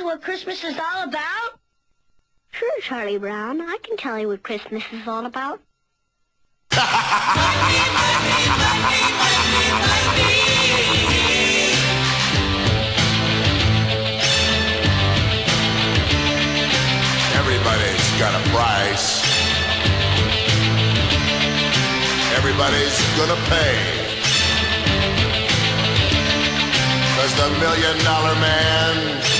what Christmas is all about? Sure, Charlie Brown. I can tell you what Christmas is all about. Everybody's got a price. Everybody's gonna pay. 'Cause the $1 Million Man